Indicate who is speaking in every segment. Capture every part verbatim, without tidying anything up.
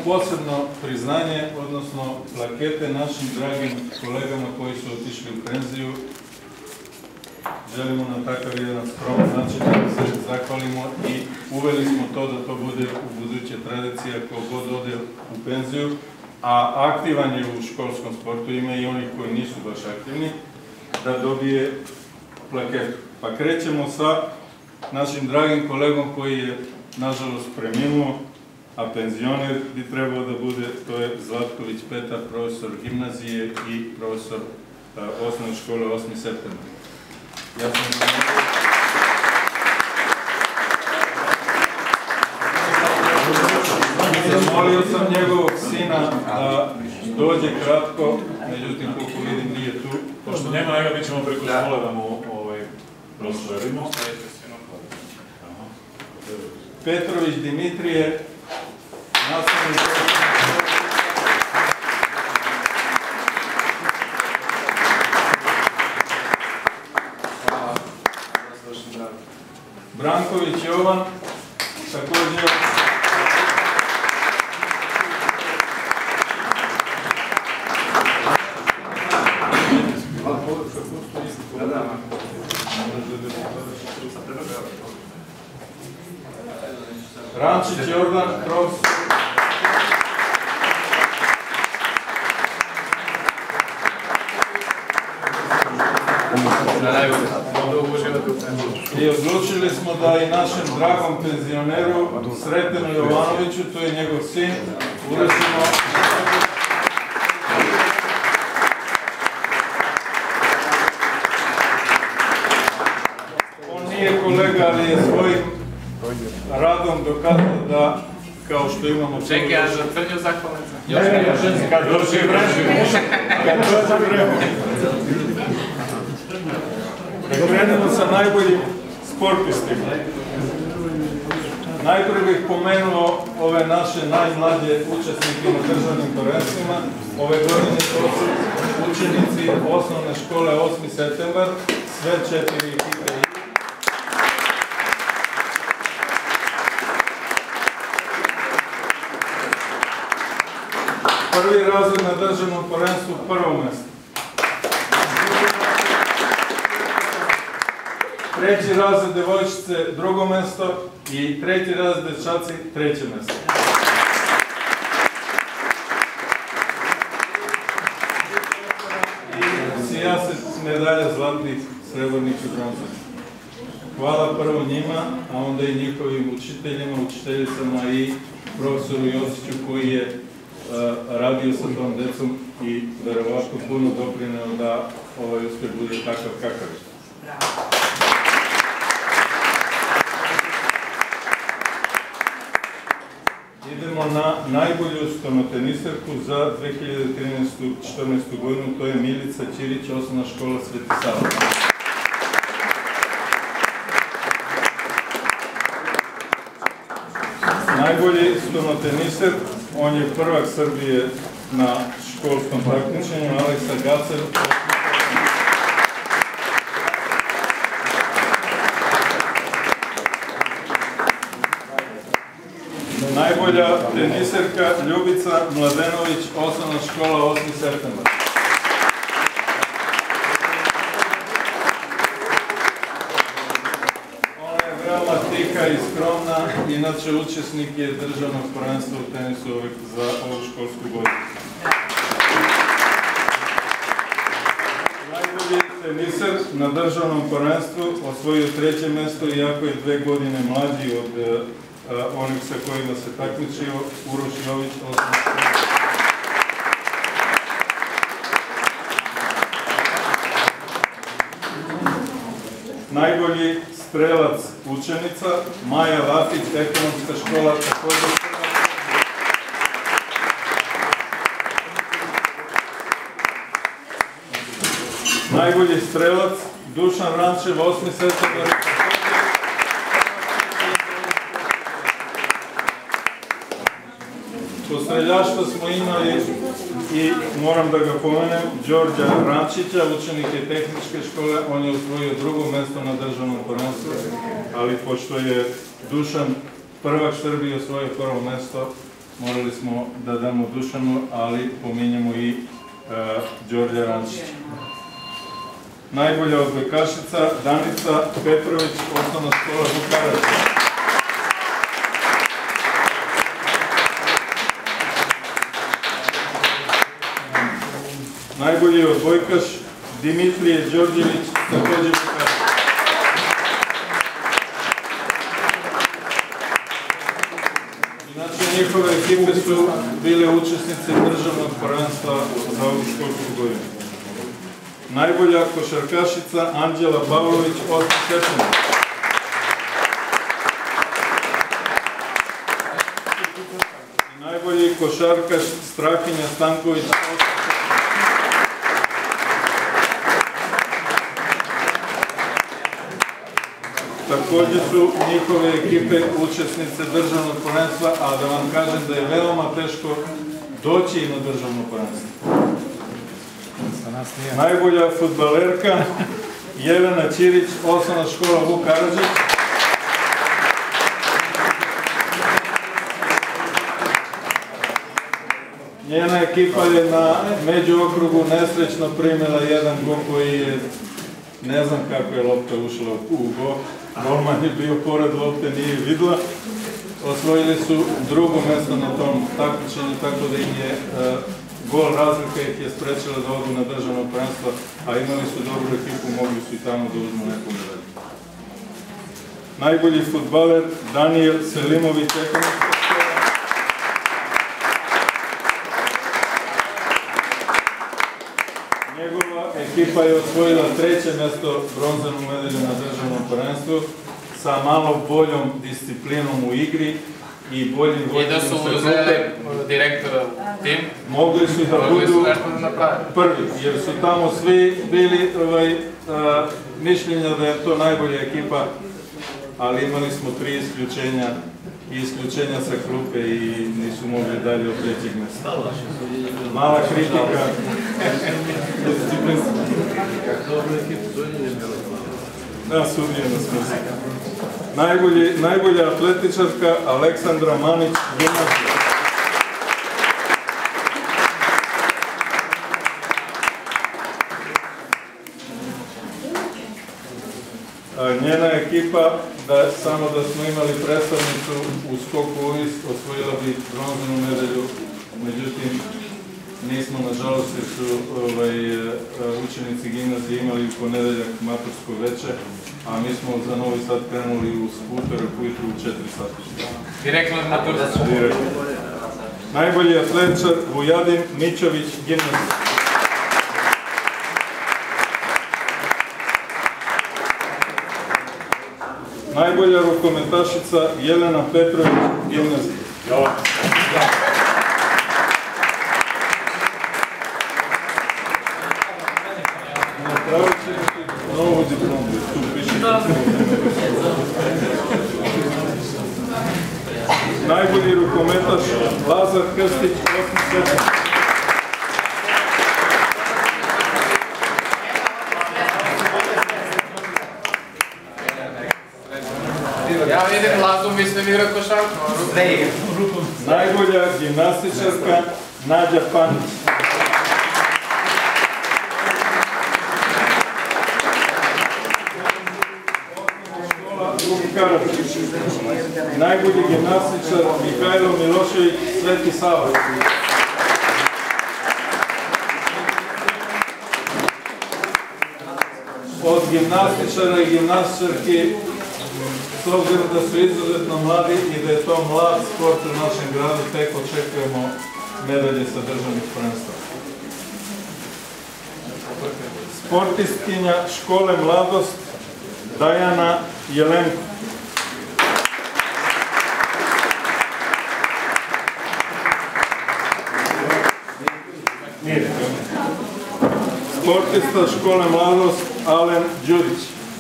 Speaker 1: posebno priznanje, odnosno plakete našim dragim kolegama koji su otišli u penziju. Želimo na takav jedan skroman način da se zahvalimo i uveli smo to da to bude u buduće tradicija ko god ode u penziju, a aktivan je u školskom sportu, ima i onih koji nisu baš aktivni, da dobije plaketu. Pa krećemo sa našim dragim kolegom koji je nažalost preminuo, a penzioner bi trebao da bude, to je Zlatković Petar, profesor gimnazije i profesor osnovne škole osmi septembar. Ja sam zamolio sam njegovog sina da dođe kratko, međutim koliko vidim nije tu.
Speaker 2: Pošto nema njega, mi ćemo preko škole da mu prosledimo.
Speaker 1: Petrović Dimitrije, nastavnik Branković Jovan, također Rančić Jordan, profesor i odlučili smo da i našem dragom penzioneru Sretenu Jovanoviću, to je njegov sin, uvrstimo on nije kolega, ali je svojim radom dokazao da, kao što imamo...
Speaker 3: Čekaj, a za Crnju zahvalnica?
Speaker 1: Ne, ne, kad dođe vreme. Kad dođe vreme. Da krenemo sa najboljim sportistima. Najprije bih pomenuo ove naše najmlađe učesnike na državnim prvenstvima. Ove godine to su učenici osnovne škole osmi septembar, sve četiri ekipe. Prvi razred na državnom prvenstvu prvo mesto. Treći razred devojčice drugo mesto i treći razred dečaci treće mesto. I sijaset medalja zlatnih, srebrnih i bronzovih. Hvala prvo njima, a onda i njihovim učiteljima, učiteljicama i profesoru Josiću koji je radio sa tom decom i verovatno puno doprineo da ovaj uspeh bude takav kakav je. Idemo na najbolju stonoteniserku za dve hiljade trinaestu četrnaestu godinu, to je Milica Ćirić, osnovna škola Sveti Sava. Najbolji stonoteniser, on je prvak Srbije na školskom takmičenju, Aleksa Gacer. Najbolja teniserka Ljubica Mladenović, osnovna škola osmi septembar. Tiha i skromna, inače učesnik je državnog prvenstva u tenisu za ovu školsku godinu. Najbolji teniser na državnom prvenstvu osvojio treće mesto, iako je dve godine mlađi od onih sa kojima se takmičio, Uroš Jović, osnovna škola. Najbolji strelac učenica, Maja Lapić, ekonomska škola, također. Najbolji strelac, Dušan Rančev, osmi septembar. Po streljaštvu smo imali i moram da ga pomenem, Đorđa Rančića, učenik je tehničke škole, on je osvojio drugo mesto na državnom prvenstvu, ali pošto je Dušan prvak Srbije osvojio prvo mesto, morali smo da damo Dušanu, ali pominjemo i Đorđa Rančića. Najbolja odbojkašica Danica Petrović, osnovna škola Vukarac. Najbolji odbojkaš Dimitrije Đorđević, također Vukarac. Inače, njihove ekipe su bile učesnice državnog prvenstva za ovu školsku godinu. Najbolja košarkašica Anđela Pavlović, osmi septembar. Najbolji košarkaš Strahinja Stanković, osmi septembar. Također su njihove ekipe učesnice državnog prvenstva, a da vam kažem da je veoma teško doći i na državno prvenstvo. Najbolja fudbalerka Jelena Ćirić, osnovna škola Vuk Karadžić. Njena ekipa je na međuokrugu nesrećno primila jedan gol koji je, ne znam kako je lopta ušla u gol. Golman je bio pored lopte, nije videla. Osvojili su drugo mjesto na tom takmičenju, tako da im je gol razlika ih je sprečila da odu na državno prvenstvo, a imali su dobru ekipu, mogli su i tamo da uzmu neku medalju. Najbolji fudbaler Danijel Selimović, ekonomska škola. Njegova ekipa je osvojila treće mjesto, bronzanu medalju na državnom prvenstvu, sa malo boljom disciplinom u igri i boljim vođenjem sa grupe.
Speaker 3: I da su uzeli direktora tim,
Speaker 1: mogli su da budu prvi, jer su tamo svi bili mišljenja da je to najbolja ekipa, ali imali smo tri isključenja i isključenja sa klupe i nisu mogli dalje od trećeg mjesta. Mala kritika. Da, sudijeno smo se. Najbolja atletičarka Aleksandra Manić, gimnazija. Njena ekipa, samo da smo imali predstavnicu u skoku uvis, osvojila bi bronzanu medalju, međutim nismo, nažalost, jer su učenici gimnazije imali u ponedeljak matursko veče, a mi smo za Novi Sad krenuli u skuteru ujutru u četiri sata.
Speaker 3: Direktno na matursko.
Speaker 1: Najbolji atletičar Vujadin Mićović, gimnazija. Najbolja rukometašica Jelena Petrović, gimnazija. Napravit ćemo ti novu diplomu, tu piše. Najbolji rukometaš Lazar Krstić, osmi septembar.
Speaker 3: Ja vidim Lazu, mislim igra košarku.
Speaker 1: Najbolja gimnastičarka Nađa Panić. Najbolji gimnastičar Mihajlo Milošević, Sveti Sava. Od gimnastičara i gimnastičarki, s obzirom da su izuzetno mladi i da je to mlad sport u našem gradu, tek očekujemo medalje sa državnih prvenstva. Sportistkinja škole Mladost Dajana Jelenko. Sportista škole Mladost Alen Đurić.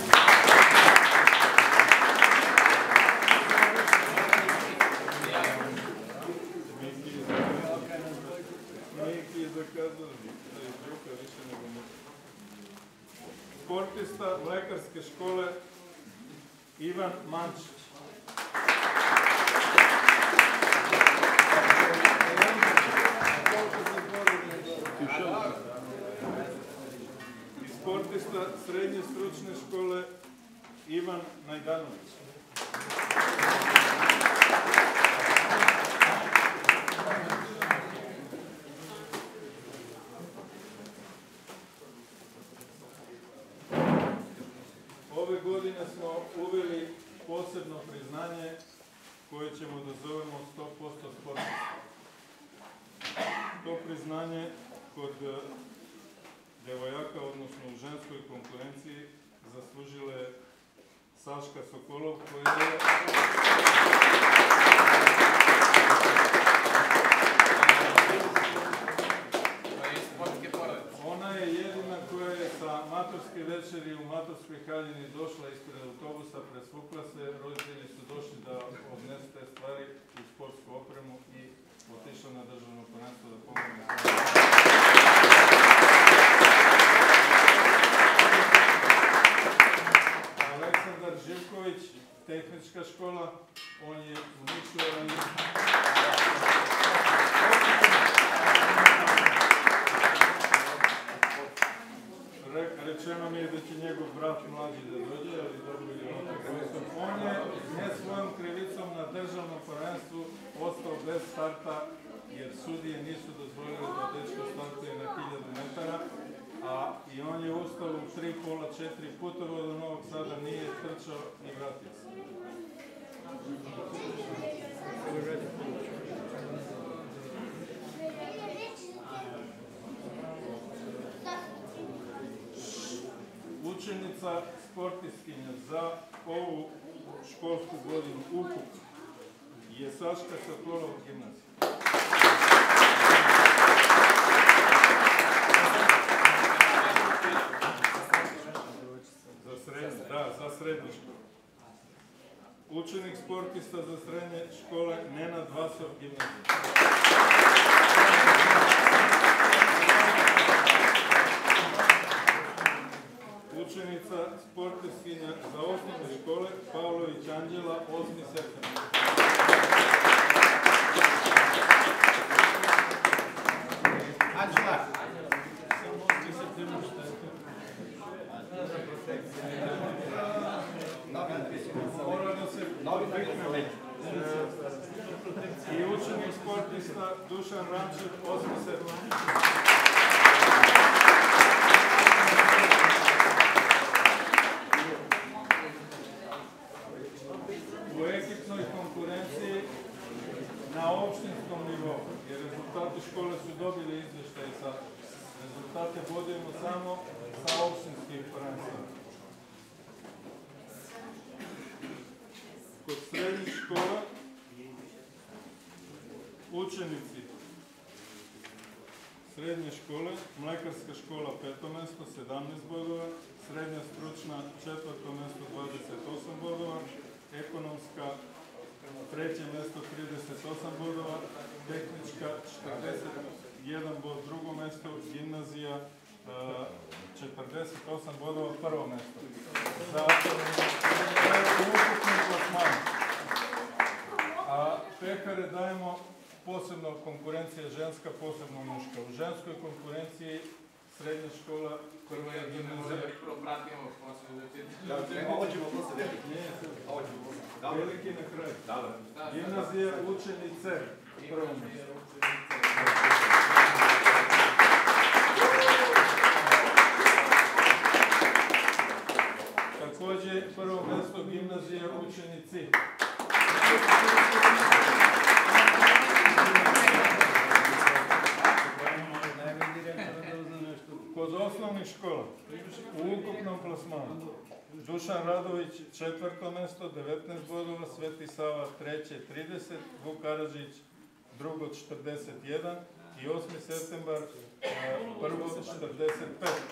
Speaker 1: Sportista lekarske škole Ivan Mančić. kod devojaka, odnosno u ženskoj konkurenciji, zaslužila je Saška Sokolov, koja je ona je jedina koja je sa maturske večeri u maturskoj haljini došla ispred autobusa, presvukla se, roditelji su došli da odnesu te stvari u sportsku opremu i otišla na državno prvenstvo da pomogne. Aleksandar Živković, tehnička škola, on je u Nišu, rečeno mi je da će njegov brat mlađi da dođe, ali dobro je on. On je ne svojom krivicom na državnom prvenstvu ostao bez starta, jer sudije nisu dozvolili da dečko startuje na hiljadu metara, a i on je ustao u tri pola četiri putovao do Novog Sada, nije trčao i vratio se. Učenica sportistkinja za ovu školsku godinu ukupno je Saška Sokolov gimnazija. Za srednje, da, za srednje škole. Učenik sportista za srednje škole Nenad Vasov gimnazija. Učenica sportistkinja za osnovne škole Pavlović Anđela, osmi septembar. Anđela! Samo osmi septembar šta je to? Mora da se pripremi. I učenik sportista Dušan Rančev, osmi septembar. U ekipnoj konkurenciji na opštinskom nivou, jer rezultati škole su dobili izveštaj sa rezultate bodujemo samo sa opštinskih prvenstva. Kod srednjih škola učenici srednje škole, Mlekarska škola peto mesto, sedamnaest bodova, srednja stručna četvrto mesto, dvadeset osam bodova, ekonomska treće mesto, trideset osam bodova, tehnička četrdeset jedan bod, drugo mesto, gimnazija četrdeset osam bodova, prvo mesto. Za ukupni plasman. A pehare dajemo posebno konkurencija ženska, posebno muška. U ženskoj konkurenciji srednja škola, prva je gimnazija.
Speaker 3: Prvo pratimo, posle
Speaker 4: Ovo ćemo posle veliki.
Speaker 1: Veliki na kraju. Gimnazija učenice, prvo mesto. Također prvo mesto gimnazija učenici. Kod osnovnih škola, u ukupnom plasmanu, Dušan Radović četvrto mesto, devetnaest bodova, Sveti Sava treće, trideset, Vuk Karadžić drugo, četrdeset jedan i osmi septembar prvo, četrdeset pet.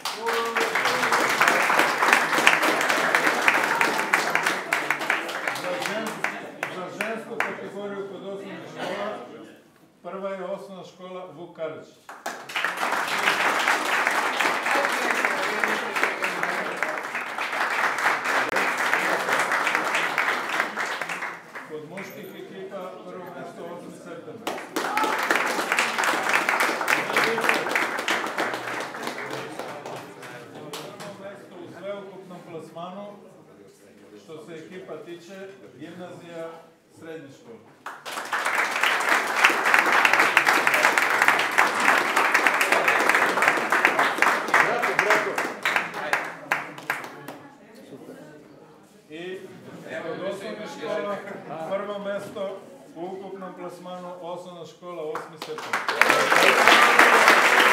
Speaker 1: Za žensku kategoriju kod osnovnih škola, prva je osnovna škola Vuk Karadžić. Kod muških ekipa prvo mesto osmi septembar. Prvo mesto u sveukupnom plasmanu, što se ekipa tiče, gimnazija srednje škole. I kod osnovne škola, prvo mesto u ukupnom plasmanu, osnovna škola, osmi septembar.